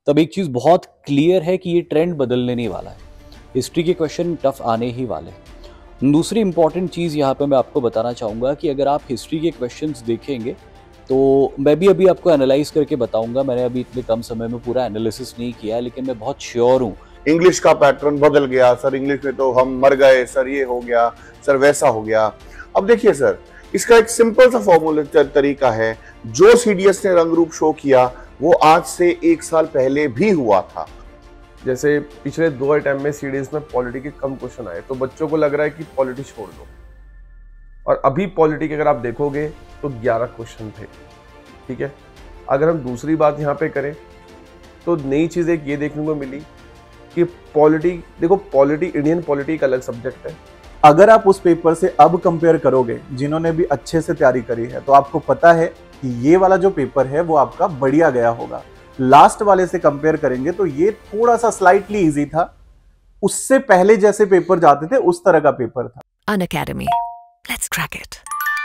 तब एक चीज़ बहुत क्लियर है कि ये ट्रेंड बदलने नहीं वाला है। हिस्ट्री के क्वेश्चन टफ आने ही वाले हैं। दूसरी इंपॉर्टेंट चीज़ यहाँ पे मैं आपको बताना चाहूँगा कि अगर आप हिस्ट्री के क्वेश्चंस देखेंगे तो मैं भी अभी आपको एनालाइज करके बताऊँगा। मैंने अभी इतने कम समय में पूरा एनालिसिस नहीं किया है, लेकिन मैं बहुत श्योर हूँ। इंग्लिश का पैटर्न बदल गया सर, इंग्लिश में तो हम मर गए सर, ये हो गया सर, वैसा हो गया। अब देखिए सर, इसका एक सिंपल सा फॉर्मूला तरीका है। जो सीडीएस ने रंग रूप शो किया वो आज से 1 साल पहले भी हुआ था। जैसे पिछले 2 अटेम्प्ट में सीडीएस में पॉलिटी के कम क्वेश्चन आए तो बच्चों को लग रहा है कि पॉलिटी छोड़ दो, और अभी पॉलिटी के अगर आप देखोगे तो 11 क्वेश्चन थे। ठीक है, अगर हम दूसरी बात यहाँ पे करें तो नई चीज एक ये देखने को मिली कि पॉलिटी, देखो पॉलिटी, इंडियन पॉलिटी एक अलग सब्जेक्ट है। अगर आप उस पेपर से अब कंपेयर करोगे जिन्होंने भी अच्छे से तैयारी करी है तो आपको पता है कि ये वाला जो पेपर है वो आपका बढ़िया गया होगा। लास्ट वाले से कंपेयर करेंगे तो ये थोड़ा सा स्लाइटली इजी था, उससे पहले जैसे पेपर जाते थे उस तरह का पेपर था। Unacademy. Let's crack it.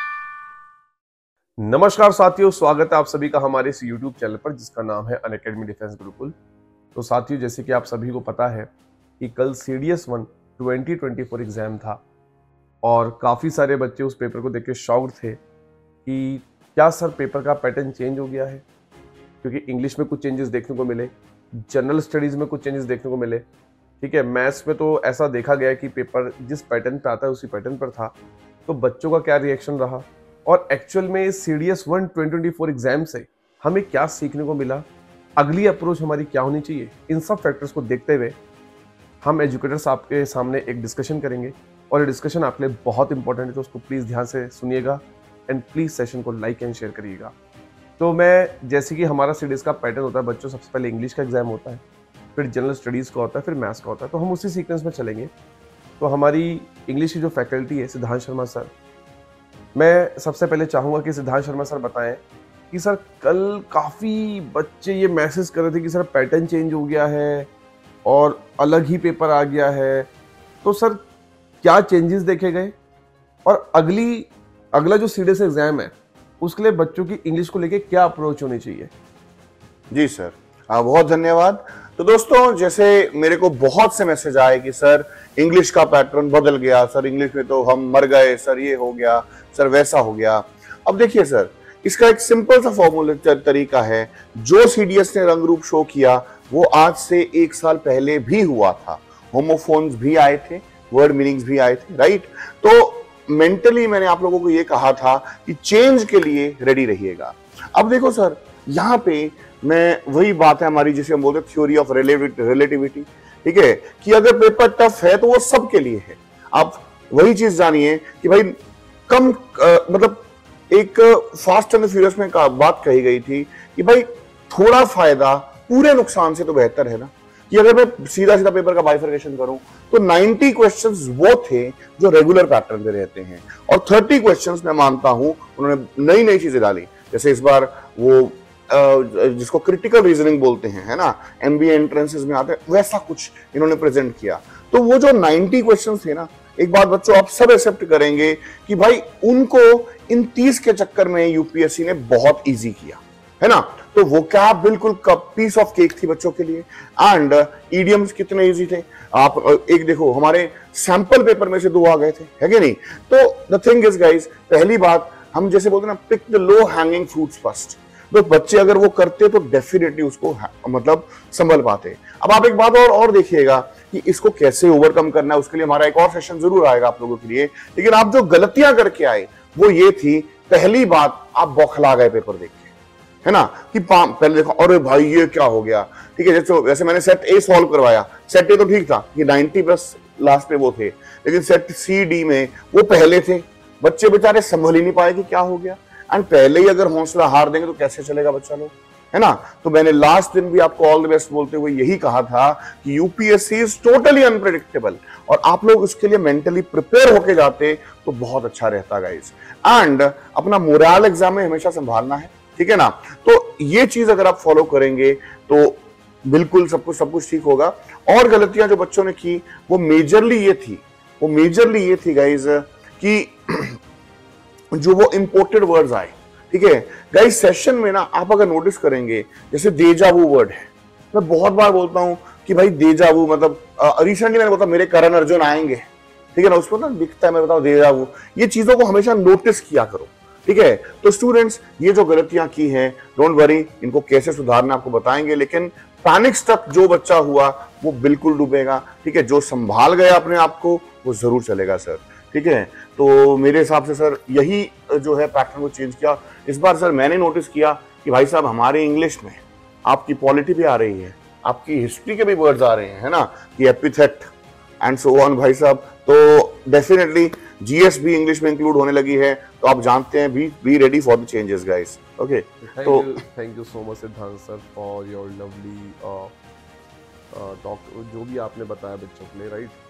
नमस्कार साथियों, स्वागत है आप सभी का हमारे इस YouTube चैनल पर जिसका नाम है अनअकैडमी डिफेंस गुरुकुल। तो साथियों, जैसे कि आप सभी को पता है कि कल CDS 1 2024 एग्जाम था और काफ़ी सारे बच्चे उस पेपर को देख के शॉक्ड थे कि क्या सर पेपर का पैटर्न चेंज हो गया है, क्योंकि इंग्लिश में कुछ चेंजेस देखने को मिले, जनरल स्टडीज़ में कुछ चेंजेस देखने को मिले। ठीक है, मैथ्स में तो ऐसा देखा गया कि पेपर जिस पैटर्न पे आता है उसी पैटर्न पर था। तो बच्चों का क्या रिएक्शन रहा और एक्चुअल में CDS 1 2024 एग्जाम से हमें क्या सीखने को मिला, अगली अप्रोच हमारी क्या होनी चाहिए, इन सब फैक्टर्स को देखते हुए हम एजुकेटर्स आपके सामने एक डिस्कशन करेंगे और ये डिस्कशन आपके लिए बहुत इंपॉर्टेंट है, तो उसको प्लीज़ ध्यान से सुनिएगा एंड प्लीज़ सेशन को लाइक एंड शेयर करिएगा। तो मैं, जैसे कि हमारा सीडीएस का पैटर्न होता है, बच्चों सबसे पहले इंग्लिश का एग्जाम होता है, फिर जनरल स्टडीज़ का होता है, फिर मैथ्स का होता है, तो हम उसी सीक्वेंस में चलेंगे। तो हमारी इंग्लिश की जो फैकल्टी है सिद्धांत शर्मा सर, मैं सबसे पहले चाहूँगा कि सिद्धांत शर्मा सर बताएं कि सर कल काफ़ी बच्चे ये मैसेज कर रहे थे कि सर पैटर्न चेंज हो गया है और अलग ही पेपर आ गया है, तो सर क्या चेंजेस देखे गए और अगला जो सीडीएस एग्जाम है उसके लिए बच्चों की इंग्लिश को लेके क्या अप्रोच होनी चाहिए? जी सर, बहुत धन्यवाद। तो दोस्तों, जैसे मेरे को बहुत से मैसेज आए कि सर इंग्लिश का पैटर्न बदल गया सर, इंग्लिश में तो हम मर गए सर, ये हो गया सर, वैसा हो गया। अब देखिए सर, इसका एक सिंपल सा फॉर्मूला तरीका है। जो सीडीएस ने रंग रूप शो किया वो आज से 1 साल पहले भी हुआ था। होमोफोन्स भी आए थे, वर्ड मीनिंग्स भी आए थे, राइट। तो मेंटली मैंने आप लोगों को ये कहा था कि चेंज के लिए रेडी रहिएगा। अब देखो सर, यहाँ पे मैं, वही बात है हमारी जिसे हम बोलते हैं थ्योरी ऑफ रिलेटिविटी। ठीक है, कि अगर पेपर टफ है तो वो सबके लिए है। आप वही चीज जानिए कि भाई मतलब एक फास्ट एंड फ्यूरियस में बात कही गई थी कि भाई थोड़ा फायदा पूरे नुकसान से तो बेहतर है ना। कि अगर मैं सीधा सीधा पेपर का बाइफर्केशन करूं तो 90 क्वेश्चंस वो थे जो रेगुलर पैटर्न पे रहते हैं और 30 क्वेश्चंस मैं मानता हूं उन्होंने नई चीजें डाली। जैसे इस बार वो जिसको क्रिटिकल रीजनिंग बोलते हैं, है ना, MBA एंट्रेंसेस में आते हैं, वैसा कुछ इन्होंने प्रेजेंट किया। तो वो जो 90 क्वेश्चंस थे ना, एक बात बच्चों आप सब एक्सेप्ट करेंगे कि भाई उनको इन 30 के चक्कर में यूपीएससी ने बहुत इजी किया, है ना। तो वो क्या बिल्कुल पीस ऑफ केक थी बच्चों के लिए। एंड ईडियम्स कितने इजी थे, आप एक देखो, हमारे सैंपल पेपर में से 2 आ गए थे, है कि नहीं। तो द थिंग इज गाइस, पहली बात हम जैसे बोलते हैं ना, pick the low hanging fruits first. तो बच्चे अगर वो करते तो डेफिनेटली उसको मतलब संभल पाते। अब आप एक बात और देखिएगा कि इसको कैसे ओवरकम करना है, उसके लिए हमारा एक और सेशन जरूर आएगा आप लोगों के लिए। लेकिन आप जो गलतियां करके आए वो ये थी, पहली बात आप बौखला गए पेपर देख के, है ना, कि पहले देखो अरे भाई ये क्या हो गया। ठीक है, जैसे मैंने सेट ए सॉल्व करवाया, सेट ए तो ठीक था कि 90 प्लस लास्ट में वो थे, लेकिन सेट सी डी में वो पहले थे, बच्चे बेचारे संभल ही नहीं पाए कि क्या हो गया। एंड पहले ही अगर हौसला हार देंगे तो कैसे चलेगा बच्चा लोग, है ना। तो मैंने लास्ट दिन भी आपको ऑल द बेस्ट बोलते हुए यही कहा था कि यूपीएससी इज टोटली अनप्रेडिक्टेबल, और आप लोग उसके लिए मेंटली प्रिपेयर होके जाते तो बहुत अच्छा रहता गाइस। एंड अपना मोरल एग्जाम में हमेशा संभालना है, ठीक है ना। तो ये चीज अगर आप फॉलो करेंगे तो बिल्कुल सब कुछ ठीक होगा। और गलतियां जो बच्चों ने की वो मेजरली ये थी गाइस कि जो वो इंपोर्टेड वर्ड्स आए। ठीक है गाइस, सेशन में ना आप अगर नोटिस करेंगे, जैसे डेजा वू वर्ड है, मैं बहुत बार बोलता हूँ कि भाई डेजा वू, मतलब रिसेंटली मैंने बोला मेरे करण अर्जुन आएंगे, ठीक है ना, उसमें ना दिखता है, मैं बताऊँ डेजा वू। ये चीजों को हमेशा नोटिस किया करो, ठीक है। तो स्टूडेंट्स, ये जो गलतियां की हैं, डोंट वरी, इनको कैसे सुधारना आपको बताएंगे, लेकिन पैनिक स्टक जो बच्चा हुआ वो बिल्कुल डूबेगा, ठीक है। जो संभाल गया अपने आप को वो जरूर चलेगा सर, ठीक है। तो मेरे हिसाब से सर यही जो है पैटर्न को चेंज किया इस बार। सर मैंने नोटिस किया कि भाई साहब हमारे इंग्लिश में आपकी पॉलिटी भी आ रही है, आपकी हिस्ट्री के भी वर्ड्स आ रहे हैं, है ना, कि एपिथेट एंड सो ऑन भाई साहब। तो डेफिनेटली जीएस भी इंग्लिश में इंक्लूड होने लगी है, तो आप जानते हैं, be ready for the changes guys, okay. तो thank you so much Siddhant sir for your lovely talk, जो भी आपने बताया बच्चों के लिए, राइट।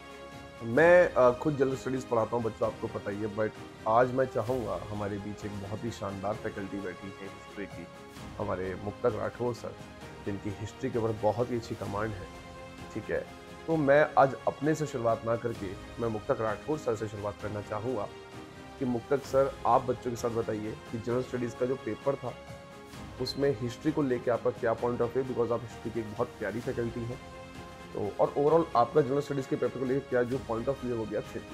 मैं खुद जनरल स्टडीज पढ़ाता हूँ बच्चों, आपको पता ही है, बट आज मैं चाहूँगा, हमारे बीच एक बहुत ही शानदार फैकल्टी बैठी है हिस्ट्री की, हमारे मुक्तक राठौर सर, जिनकी हिस्ट्री के ऊपर बहुत ही अच्छी कमांड है, ठीक है। तो मैं आज अपने से शुरुआत ना करके मैं मुक्तक राठौर सर से शुरुआत करना चाहूँगा कि मुक्तक सर, आप बच्चों के साथ बताइए कि जनरल स्टडीज़ का जो पेपर था उसमें हिस्ट्री को लेके आपका क्या पॉइंट ऑफ व्यू, बिकॉज आप हिस्ट्री की एक बहुत प्यारी फैकल्टी हैं, तो और ओवरऑल आपका जनरल स्टडीज़ के पेपर को लेकर क्या जो पॉइंट ऑफ व्यू है वो भी आप शेयर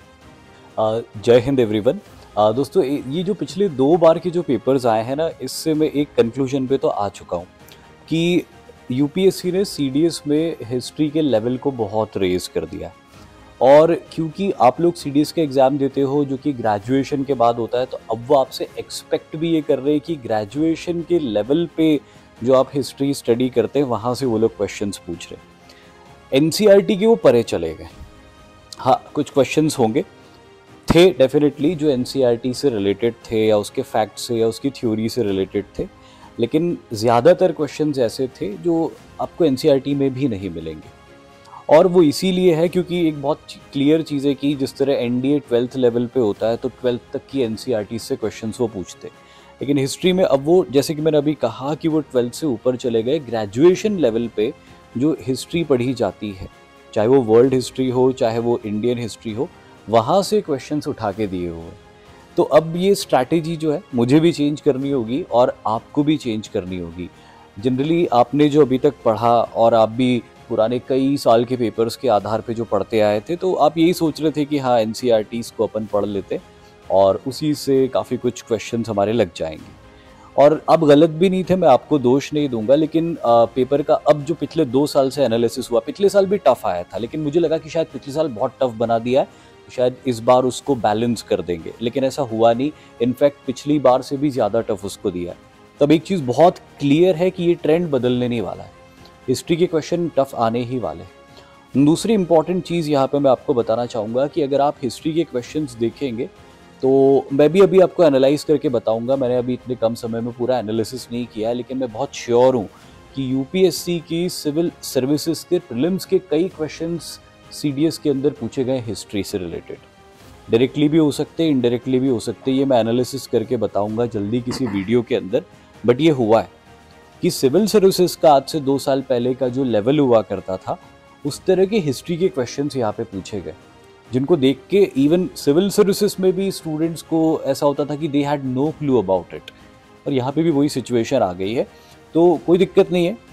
कीजिए। जय हिंद एवरीवन। दोस्तों, ये जो पिछले 2 बार के जो पेपर्स आए हैं ना, इससे मैं एक कंक्लूजन पे तो आ चुका हूँ कि यूपीएससी ने सीडीएस में हिस्ट्री के लेवल को बहुत रेज कर दिया। और क्योंकि आप लोग सीडीएस का एग्ज़ाम देते हो जो कि ग्रेजुएशन के बाद होता है, तो अब वो आपसे एक्सपेक्ट भी ये कर रहे हैं कि ग्रेजुएशन के लेवल पे जो आप हिस्ट्री स्टडी करते हैं वहाँ से वो लोग क्वेश्चंस पूछ रहे हैं। एनसीईआरटी के वो परे चले गए। हाँ, कुछ क्वेश्चंस होंगे, थे डेफिनेटली, जो एनसीईआरटी से रिलेटेड थे या उसके फैक्ट से या उसकी थ्योरी से रिलेटेड थे, लेकिन ज़्यादातर क्वेश्चंस ऐसे थे जो आपको एनसीईआरटी में भी नहीं मिलेंगे। और वो इसीलिए है क्योंकि एक बहुत क्लियर चीज़ है कि जिस तरह एनडीए 12th लेवल पे होता है तो 12th तक की एनसीईआरटी से क्वेश्चंस वो पूछते, लेकिन हिस्ट्री में अब वो, जैसे कि मैंने अभी कहा, कि वो 12th से ऊपर चले गए। ग्रेजुएशन लेवल पे जो हिस्ट्री पढ़ी जाती है, चाहे वो वर्ल्ड हिस्ट्री हो चाहे वो इंडियन हिस्ट्री हो, वहाँ से क्वेश्चंस उठा के दिए हुए। तो अब ये स्ट्रैटेजी जो है मुझे भी चेंज करनी होगी और आपको भी चेंज करनी होगी। जनरली आपने जो अभी तक पढ़ा और आप भी पुराने कई साल के पेपर्स के आधार पे जो पढ़ते आए थे, तो आप यही सोच रहे थे कि हाँ, एनसीईआरटीज़ को अपन पढ़ लेते और उसी से काफ़ी कुछ क्वेश्चंस हमारे लग जाएंगे। और अब गलत भी नहीं थे, मैं आपको दोष नहीं दूंगा, लेकिन पेपर का अब जो पिछले 2 साल से एनालिसिस हुआ, पिछले साल भी टफ आया था, लेकिन मुझे लगा कि शायद पिछले साल बहुत टफ बना दिया है, शायद इस बार उसको बैलेंस कर देंगे, लेकिन ऐसा हुआ नहीं। इनफैक्ट पिछली बार से भी ज़्यादा टफ उसको दिया है। तब एक चीज़ बहुत क्लियर है कि ये ट्रेंड बदलने नहीं वाला है, हिस्ट्री के क्वेश्चन टफ आने ही वाले हैं। दूसरी इंपॉर्टेंट चीज़ यहाँ पे मैं आपको बताना चाहूँगा कि अगर आप हिस्ट्री के क्वेश्चंस देखेंगे, तो मैं भी अभी आपको एनालाइज करके बताऊँगा, मैंने अभी इतने कम समय में पूरा एनालिसिस नहीं किया है, लेकिन मैं बहुत श्योर हूँ कि यूपीएससी की सिविल सर्विसेज के प्रीलिम्स के कई क्वेश्चंस सीडीएस के अंदर पूछे गए हिस्ट्री से रिलेटेड। डायरेक्टली भी हो सकते हैं, इनडायरेक्टली भी हो सकते हैं, ये मैं एनालिसिस करके बताऊंगा जल्दी किसी वीडियो के अंदर। बट ये हुआ है कि सिविल सर्विसेज का आज से 2 साल पहले का जो लेवल हुआ करता था, उस तरह के हिस्ट्री के क्वेश्चंस यहाँ पे पूछे गए, जिनको देख के इवन सिविल सर्विसेज में भी स्टूडेंट्स को ऐसा होता था कि they had no clue about it. और यहाँ पे भी वही सिचुएशन आ गई है, तो कोई दिक्कत नहीं है।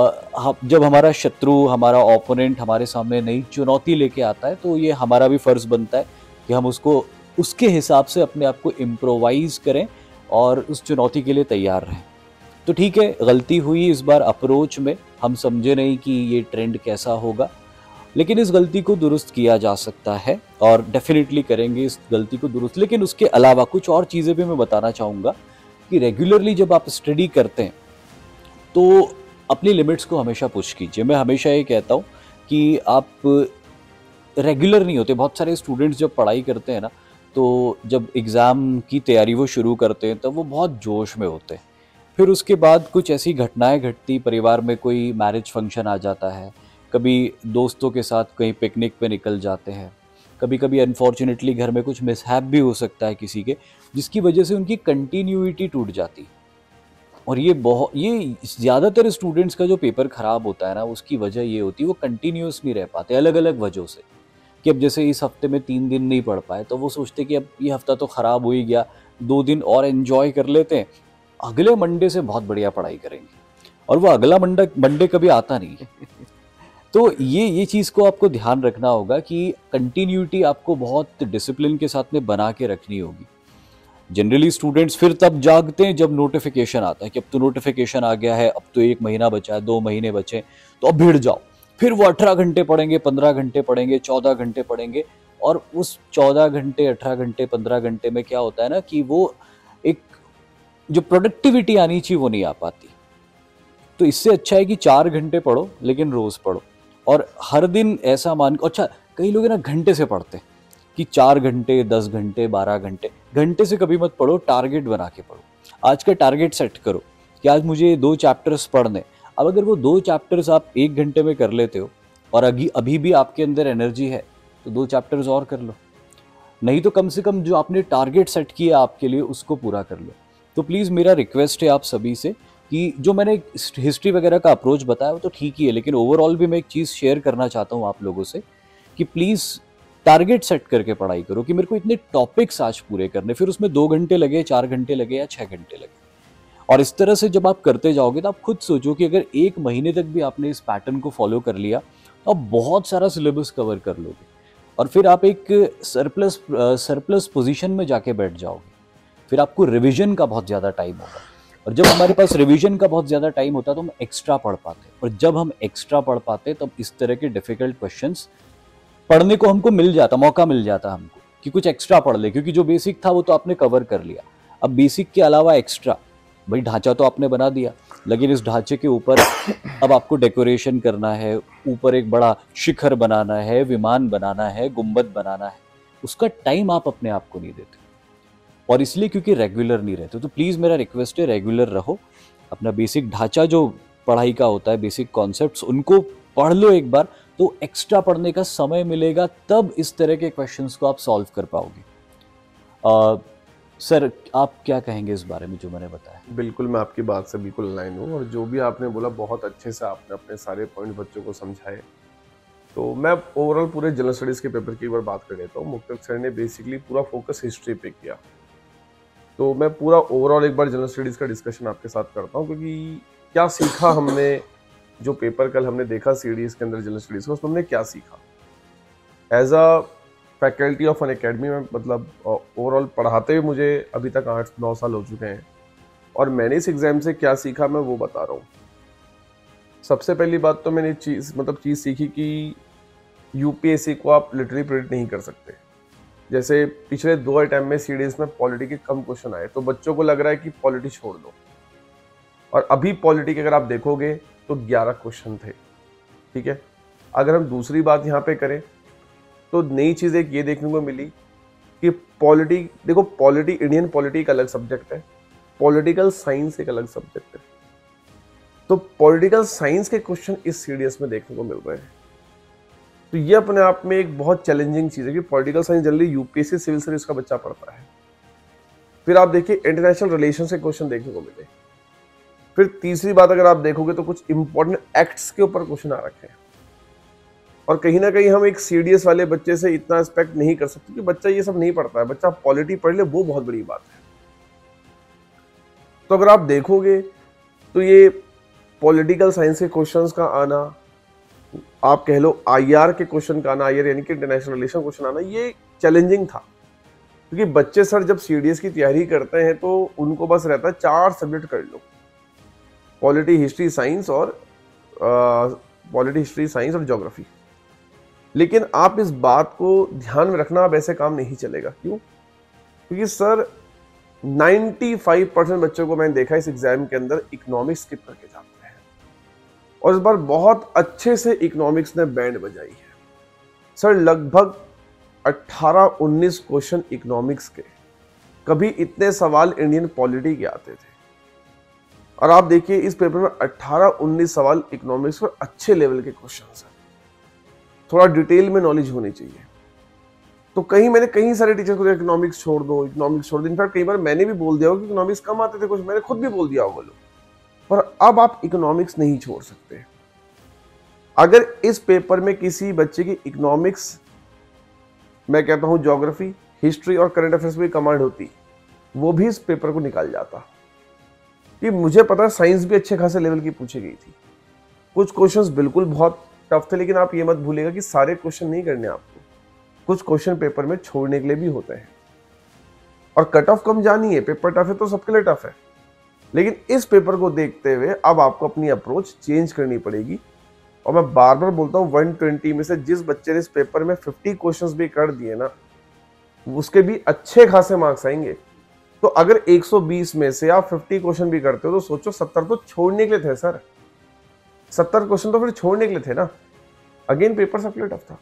जब हमारा शत्रु, हमारा ओपोनेंट हमारे सामने नई चुनौती लेके आता है, तो ये हमारा भी फर्ज बनता है कि हम उसको उसके हिसाब से अपने आप को इम्प्रोवाइज करें और उस चुनौती के लिए तैयार रहें। तो ठीक है, गलती हुई इस बार अप्रोच में, हम समझे नहीं कि ये ट्रेंड कैसा होगा, लेकिन इस गलती को दुरुस्त किया जा सकता है और डेफिनेटली करेंगे इस गलती को दुरुस्त। लेकिन उसके अलावा कुछ और चीज़ें भी मैं बताना चाहूँगा कि रेगुलरली जब आप स्टडी करते हैं तो अपनी लिमिट्स को हमेशा पुश कीजिए। मैं हमेशा ये कहता हूँ कि आप रेगुलर नहीं होते। बहुत सारे स्टूडेंट्स जब पढ़ाई करते हैं ना, तो जब एग्ज़ाम की तैयारी वो शुरू करते हैं तब वो बहुत जोश में होते हैं, फिर उसके बाद कुछ ऐसी घटनाएं घटती, परिवार में कोई मैरिज फंक्शन आ जाता है, कभी दोस्तों के साथ कहीं पिकनिक पे निकल जाते हैं, कभी कभी अनफॉर्चुनेटली घर में कुछ मिसहैप भी हो सकता है किसी के, जिसकी वजह से उनकी कंटिन्यूटी टूट जाती। और ये ज़्यादातर स्टूडेंट्स का जो पेपर ख़राब होता है ना, उसकी वजह ये होती है वो कंटिन्यूस नहीं रह पाते, अलग अलग वजहों से। कि अब जैसे इस हफ्ते में 3 दिन नहीं पढ़ पाए, तो वो सोचते कि अब ये हफ्ता तो ख़राब हो ही गया, 2 दिन और एंजॉय कर लेते हैं, अगले मंडे से बहुत बढ़िया पढ़ाई करेंगे। और वो अगला मंडे कभी आता नहीं है। तो ये चीज़ को आपको ध्यान रखना होगा कि कंटिन्यूटी आपको बहुत डिसिप्लिन के साथ में बना के रखनी होगी। जनरली स्टूडेंट्स फिर तब जागते हैं जब नोटिफिकेशन आता है कि अब तो नोटिफिकेशन आ गया है, अब तो 1 महीना बचा है, 2 महीने बचे, तो अब भिड़ जाओ। फिर वो 18 घंटे पढ़ेंगे, 15 घंटे पढ़ेंगे, 14 घंटे पढ़ेंगे, और उस 14 घंटे, 18 घंटे, 15 घंटे में क्या होता है ना कि वो एक जो प्रोडक्टिविटी आनी चाहिए वो नहीं आ पाती। तो इससे अच्छा है कि 4 घंटे पढ़ो, लेकिन रोज पढ़ो, और हर दिन ऐसा अच्छा, कई लोग ना घंटे से पढ़ते कि 4 घंटे, 10 घंटे, 12 घंटे। घंटे से कभी मत पढ़ो, टारगेट बना के पढ़ो। आज का टारगेट सेट करो कि आज मुझे 2 चैप्टर्स पढ़ने। अब अगर वो 2 चैप्टर्स आप 1 घंटे में कर लेते हो और अभी भी आपके अंदर एनर्जी है तो 2 चैप्टर्स और कर लो, नहीं तो कम से कम जो आपने टारगेट सेट किया आपके लिए उसको पूरा कर लो। तो प्लीज़ मेरा रिक्वेस्ट है आप सभी से कि जो मैंने हिस्ट्री वगैरह का अप्रोच बताया वो तो ठीक ही है, लेकिन ओवरऑल भी मैं एक चीज़ शेयर करना चाहता हूँ आप लोगों से कि प्लीज़ टारगेट सेट करके पढ़ाई करो कि मेरे को इतने टॉपिक्स आज पूरे करने, फिर उसमें 2 घंटे लगे, 4 घंटे लगे या 6 घंटे लगे। और इस तरह से जब आप करते जाओगे तो आप खुद सोचो कि अगर 1 महीने तक भी आपने इस पैटर्न को फॉलो कर लिया तो आप बहुत सारा सिलेबस कवर कर लोगे, और फिर आप एक सरप्लस पोजीशन में जाके बैठ जाओगे। फिर आपको रिवीजन का बहुत ज़्यादा टाइम होगा, और जब हमारे पास रिवीजन का बहुत ज़्यादा टाइम होता है तो हम एक्स्ट्रा पढ़ पाते, और जब हम एक्स्ट्रा पढ़ पाते तब इस तरह के डिफ़िकल्ट क्वेश्चंस पढ़ने को हमको मिल जाता, मौका मिल जाता हमको कि कुछ एक्स्ट्रा पढ़ ले, क्योंकि जो बेसिक था वो तो आपने कवर कर लिया। अब बेसिक के अलावा एक्स्ट्रा, भाई ढांचा तो आपने बना दिया, लेकिन इस ढांचे के ऊपर अब आपको डेकोरेशन करना है, ऊपर एक बड़ा शिखर बनाना है, विमान बनाना है, गुंबद बनाना है, उसका टाइम आप अपने आप को नहीं देते, और इसलिए क्योंकि रेगुलर नहीं रहते। तो प्लीज़ मेरा रिक्वेस्ट है रेगुलर रहो, अपना बेसिक ढांचा जो पढ़ाई का होता है, बेसिक कॉन्सेप्ट्स, उनको पढ़ लो एक बार, तो एक्स्ट्रा पढ़ने का समय मिलेगा, तब इस तरह के क्वेश्चंस को आप सॉल्व कर पाओगे। सर आप क्या कहेंगे इस बारे में जो मैंने बताया? बिल्कुल, मैं आपकी बात से बिल्कुल अलाइन हूँ, और जो भी आपने बोला बहुत अच्छे से आपने अपने सारे पॉइंट बच्चों को समझाए। तो मैं ओवरऑल पूरे जनरल स्टडीज़ के पेपर की एक बार बात कर लेता हूँ। मुक्तक सर ने बेसिकली पूरा फोकस हिस्ट्री पे किया, तो मैं पूरा ओवरऑल एक बार जनरल स्टडीज़ का डिस्कशन आपके साथ करता हूँ, क्योंकि क्या सीखा हमने, जो पेपर कल हमने देखा सीडीएस के अंदर जनरल स्टडीज़ का, उसमें हमने क्या सीखा as a faculty of an academy में। मतलब ओवरऑल पढ़ाते हुए मुझे अभी तक 8-9 साल हो चुके हैं, और मैंने इस एग्ज़ाम से क्या सीखा मैं वो बता रहा हूँ। सबसे पहली बात तो मैंने चीज़ सीखी कि यूपीएससी को आप लिटरली प्रेडिक्ट नहीं कर सकते। जैसे पिछले 2 अटेम्प्ट में सीडीएस में पॉलिटी के कम क्वेश्चन आए, तो बच्चों को लग रहा है कि पॉलिटी छोड़ दो, और अभी पॉलिटी के अगर आप देखोगे तो 11 क्वेश्चन थे। ठीक है, अगर हम दूसरी बात यहाँ पे करें तो नई चीज़ एक ये देखने को मिली कि पॉलिटी, देखो पॉलिटी, इंडियन पॉलिटी एक अलग सब्जेक्ट है, पॉलिटिकल साइंस एक अलग सब्जेक्ट है। तो पॉलिटिकल साइंस के क्वेश्चन इस सीडीएस में देखने को मिल रहे हैं, तो ये अपने आप में एक बहुत चैलेंजिंग चीज़ है कि political science generally UPSC civil service का बच्चा पढ़ता है। फिर आप देखिए इंटरनेशनल रिलेशन के क्वेश्चन देखने को मिले। फिर तीसरी बात अगर आप देखोगे तो कुछ इंपॉर्टेंट एक्ट्स के ऊपर क्वेश्चन आ रखे हैं, और कहीं ना कहीं हम एक सीडीएस वाले बच्चे से इतना एक्सपेक्ट नहीं कर सकते कि बच्चा ये सब नहीं पढ़ता है, बच्चा पॉलिटी पढ़ ले, वो बहुत बड़ी बात है। तो अगर आप देखोगे तो ये पॉलिटिकल साइंस के क्वेश्चंस का आना, आप कह लो आईआर के क्वेश्चन का आना, आईआर यानी कि इंटरनेशनल रिलेशन क्वेश्चन आना, ये चैलेंजिंग था, क्योंकि बच्चे सर जब सीडीएस की तैयारी करते हैं तो उनको बस रहता है 4 सब्जेक्ट कर लो, पॉलिटी, हिस्ट्री, साइंस और ज्योग्राफी। लेकिन आप इस बात को ध्यान में रखना, अब ऐसे काम नहीं चलेगा। क्यों? क्योंकि सर 95% बच्चों को मैंने देखा इस एग्जाम के अंदर इकोनॉमिक्स स्किप करके जाते हैं, और इस बार बहुत अच्छे से इकोनॉमिक्स ने बैंड बजाई है। सर लगभग 18-19 क्वेश्चन इकोनॉमिक्स के, कभी इतने सवाल इंडियन पॉलिटी के आते थे, और आप देखिए इस पेपर में 18-19 सवाल इकोनॉमिक्स पर अच्छे लेवल के क्वेश्चन हैं। थोड़ा डिटेल में नॉलेज होनी चाहिए। तो मैंने कई सारे टीचर को इकोनॉमिक्स छोड़ दो, इकोनॉमिक्स छोड़ दो। इनफैक्ट कई बार मैंने भी बोल दिया हो कि इकोनॉमिक्स कम आते थे कुछ, मैंने खुद भी बोल दिया हो बोलो, पर अब आप इकोनॉमिक्स नहीं छोड़ सकते। अगर इस पेपर में किसी बच्चे की इकोनॉमिक्स, मैं कहता हूं ज्योग्राफी, हिस्ट्री और करंट अफेयर्स में कमांड होती, वो भी इस पेपर को निकाल जाता। कि मुझे पता है साइंस भी अच्छे खासे लेवल की पूछी गई थी, कुछ क्वेश्चंस बिल्कुल बहुत टफ थे, लेकिन आप ये मत भूलिएगा कि सारे क्वेश्चन नहीं करने आपको, कुछ क्वेश्चन पेपर में छोड़ने के लिए भी होते हैं। और कट ऑफ कम जानी है, पेपर टफ है तो सबके लिए टफ है, लेकिन इस पेपर को देखते हुए अब आपको अपनी अप्रोच चेंज करनी पड़ेगी। और मैं बार बार बोलता हूँ 120 में से जिस बच्चे ने इस पेपर में 50 क्वेश्चंस भी कर दिए ना, उसके भी अच्छे खासे मार्क्स आएंगे। तो अगर 120 में से आप 50 क्वेश्चन भी करते हो तो सोचो 70 तो छोड़ने के लिए थे सर, 70 क्वेश्चन तो फिर छोड़ने के लिए थे ना। अगेन पेपर सबके लिए टफ था,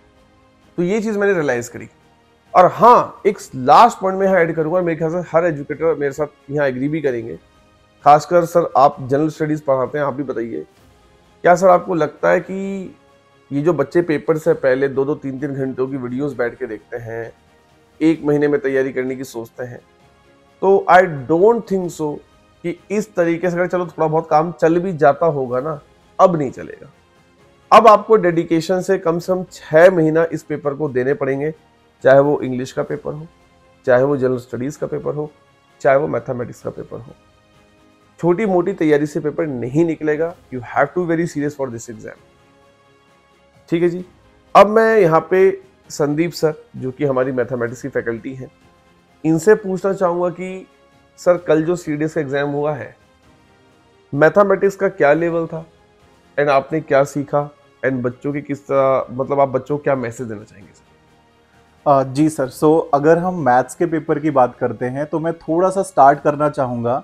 तो ये चीज मैंने रियलाइज करी। और हाँ, एक लास्ट पॉइंट में ऐड करूंगा, मेरे ख्याल से हर एजुकेटर मेरे साथ यहाँ एग्री भी करेंगे, खासकर सर आप जनरल स्टडीज पढ़ाते हैं, आप भी बताइए, क्या सर आपको लगता है कि ये जो बच्चे पेपर से पहले 2-2, 3-3 घंटों की वीडियोस बैठ के देखते हैं, 1 महीने में तैयारी करने की सोचते हैं, तो आई डोंट थिंक सो कि इस तरीके से अगर चलो थोड़ा बहुत काम चल भी जाता होगा ना, अब नहीं चलेगा। अब आपको डेडिकेशन से कम 6 महीना इस पेपर को देने पड़ेंगे, चाहे वो इंग्लिश का पेपर हो, चाहे वो जनरल स्टडीज का पेपर हो, चाहे वो मैथमेटिक्स का पेपर हो। छोटी मोटी तैयारी से पेपर नहीं निकलेगा, you have to very serious for this exam. ठीक है जी। अब मैं यहाँ पे संदीप सर, जो कि हमारी मैथमेटिक्स की फैकल्टी हैं, इनसे पूछना चाहूंगा कि सर कल जो सीडीएस का एग्जाम हुआ है, मैथमेटिक्स का क्या लेवल था एंड आपने क्या सीखा, एंड बच्चों की किस तरह, मतलब आप बच्चों को क्या मैसेज देना चाहेंगे सर? जी सर, सो अगर हम मैथ्स के पेपर की बात करते हैं तो मैं थोड़ा सा स्टार्ट करना चाहूँगा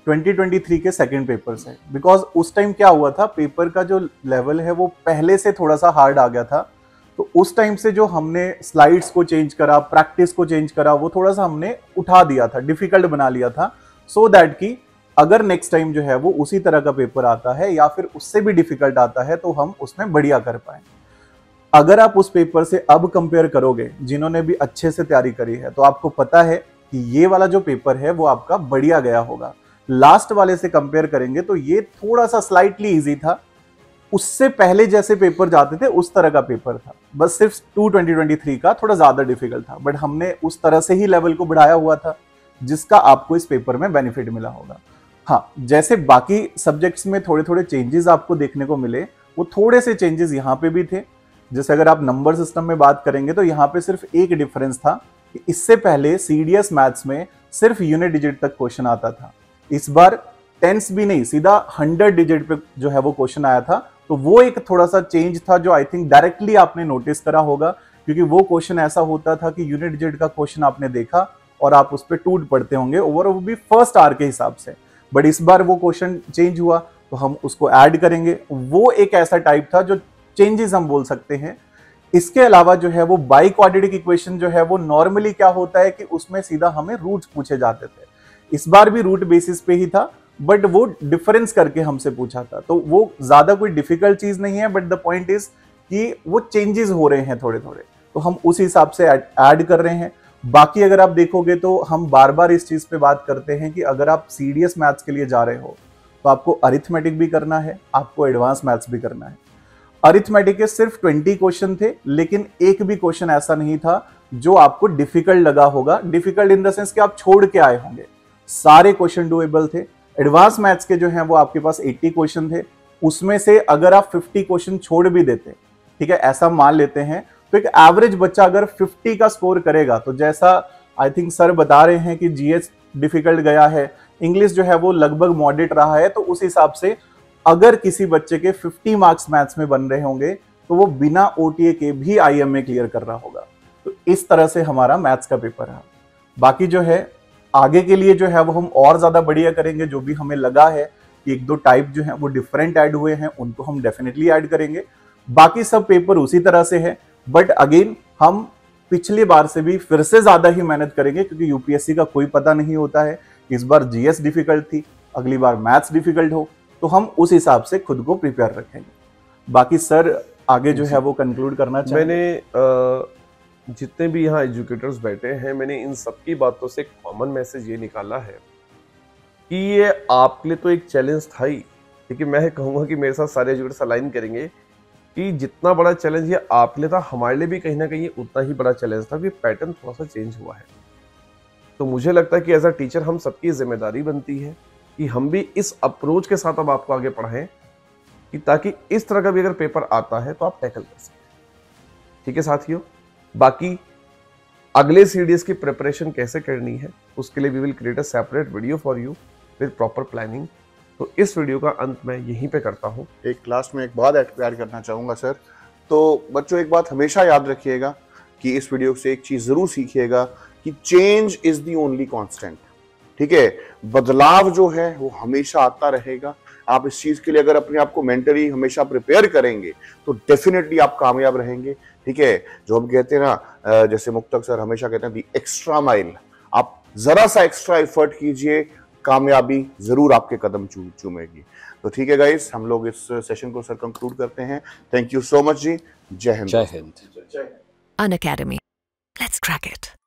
2023 के सेकंड पेपर से, बिकॉज उस टाइम क्या हुआ था, पेपर का जो लेवल है वो पहले से थोड़ा सा हार्ड आ गया था। तो उस टाइम से जो हमने स्लाइड्स को चेंज करा, प्रैक्टिस को चेंज करा, वो थोड़ा सा हमने उठा दिया था, डिफिकल्ट बना लिया था, सो दैट कि अगर नेक्स्ट टाइम जो है वो उसी तरह का पेपर आता है या फिर उससे भी डिफिकल्ट आता है तो हम उसमें बढ़िया कर पाए। अगर आप उस पेपर से अब कंपेयर करोगे, जिन्होंने भी अच्छे से तैयारी करी है, तो आपको पता है कि ये वाला जो पेपर है वो आपका बढ़िया गया होगा। लास्ट वाले से कंपेयर करेंगे तो ये थोड़ा सा स्लाइटली इजी था, उससे पहले जैसे पेपर जाते थे उस तरह का पेपर था, बस सिर्फ 2023 का थोड़ा ज्यादा डिफिकल्ट था, बट हमने उस तरह से ही लेवल को बढ़ाया हुआ था जिसका आपको इस पेपर में बेनिफिट मिला होगा। हाँ, जैसे बाकी सब्जेक्ट्स में थोड़े थोड़े चेंजेस आपको देखने को मिले, वो थोड़े से चेंजेस यहाँ पे भी थे। जैसे अगर आप नंबर सिस्टम में बात करेंगे तो यहाँ पे सिर्फ एक डिफरेंस था कि इससे पहले सीडीएस मैथ्स में सिर्फ यूनिट डिजिट तक क्वेश्चन आता था, इस बार टेंस भी नहीं, सीधा 100 डिजिट पे जो है वो क्वेश्चन आया था। तो वो एक थोड़ा सा चेंज था जो आई थिंक डायरेक्टली आपने नोटिस करा होगा, क्योंकि वो क्वेश्चन ऐसा होता था कि यूनिट डिजिट का क्वेश्चन आपने देखा और आप उस पर टूट पड़ते होंगे ओवर, वो भी फर्स्ट आवर के हिसाब से। बट इस बार वो क्वेश्चन चेंज हुआ तो हम उसको ऐड करेंगे, वो एक ऐसा टाइप था जो चेंजेस हम बोल सकते हैं। इसके अलावा जो है वो बाई क्वाड्रेटिक इक्वेशन जो है वो नॉर्मली क्या होता है कि उसमें सीधा हमें रूट्स पूछे जाते थे, इस बार भी रूट बेसिस पे ही था, बट वो डिफरेंस करके हमसे पूछा था। तो वो ज्यादा कोई डिफिकल्ट चीज नहीं है, बट द पॉइंट इज कि वो चेंजेस हो रहे हैं थोड़े थोड़े, तो हम उस हिसाब से ऐड कर रहे हैं। बाकी अगर आप देखोगे तो हम बार बार इस चीज पे बात करते हैं कि अगर आप सीडीएस मैथ्स के लिए जा रहे हो तो आपको अरिथमेटिक भी करना है, आपको एडवांस मैथ्स भी करना है। अरिथमेटिक के सिर्फ 20 क्वेश्चन थे, लेकिन एक भी क्वेश्चन ऐसा नहीं था जो आपको डिफिकल्ट लगा होगा, डिफिकल्ट इन द सेंस कि आप छोड़ के आए होंगे, सारे क्वेश्चन डुएबल थे। एडवांस मैथ्स के जो हैं वो आपके पास 80 क्वेश्चन थे, उसमें से अगर आप 50 क्वेश्चन छोड़ भी देते, ठीक है, ऐसा मान लेते हैं, तो एक एवरेज बच्चा अगर 50 का स्कोर करेगा, तो जैसा आई थिंक सर बता रहे हैं कि जीएस डिफिकल्ट गया है, इंग्लिश जो है वो लगभग मॉडरेट रहा है, तो उस हिसाब से अगर किसी बच्चे के 50 मार्क्स मैथ्स में बन रहे होंगे तो वो बिना ओटीए के भी आईएमए क्लियर कर रहा होगा। तो इस तरह से हमारा मैथ्स का पेपर है। बाकी जो है आगे के लिए जो है वो हम और ज्यादा बढ़िया करेंगे, जो भी हमें लगा है कि 1-2 टाइप जो है वो डिफरेंट ऐड हुए हैं उनको हम डेफिनेटली ऐड करेंगे। बाकी सब पेपर उसी तरह से है, बट अगेन हम पिछली बार से भी फिर से ज्यादा ही मेहनत करेंगे, क्योंकि यूपीएससी का कोई पता नहीं होता है। इस बार जीएस डिफिकल्ट थी, अगली बार मैथ्स डिफिकल्ट हो, तो हम उस हिसाब से खुद को प्रिपेयर रखेंगे। बाकी सर आगे जो है वो कंक्लूड करना चाहिए। मैंने जितने भी यहाँ एजुकेटर्स बैठे हैं, मैंने इन सबकी बातों से कॉमन मैसेज ये निकाला है कि ये आपके लिए तो एक चैलेंज था ही, लेकिन मैं कहूँगा कि मेरे साथ सारे एजुकेटर्स अलाइन करेंगे कि जितना बड़ा चैलेंज ये आपके लिए था, हमारे लिए भी कहीं ना कहीं उतना ही बड़ा चैलेंज था, कि पैटर्न थोड़ा सा चेंज हुआ है। तो मुझे लगता है कि एज अ टीचर हम सबकी जिम्मेदारी बनती है कि हम भी इस अप्रोच के साथ अब आपको आगे पढ़ाएं कि ताकि इस तरह का भी अगर पेपर आता है तो आप टैकल कर सकें। ठीक है साथियों, बाकी अगले सीडीएस की प्रिपरेशन कैसे करनी है उसके लिए we will create a separate video for you with proper planning. तो इस वीडियो का अंत मैं यहीं पे करता हूं। एक लास्ट में एक बात ऐड करना चाहूंगा सर। तो बच्चों एक बात हमेशा याद रखिएगा कि इस वीडियो से एक चीज जरूर सीखिएगा कि change is the only constant. ठीक है, बदलाव जो है वो हमेशा आता रहेगा। आप इस चीज के लिए अगर अपने आप को मेंटली हमेशा प्रिपेयर करेंगे तो डेफिनेटली आप कामयाब रहेंगे। ठीक है, जो हम कहते हैं ना, जैसे मुक्तक सर हमेशा कहते हैं दी एक्स्ट्रा माइल, आप जरा सा एक्स्ट्रा एफर्ट कीजिए, कामयाबी जरूर आपके कदम चूमेगी। तो ठीक है गाइस, हम लोग इस सेशन को सर कंक्लूड करते हैं। थैंक यू सो मच जी। जय हिंद। जय Hind. Unacademy. Let's crack it.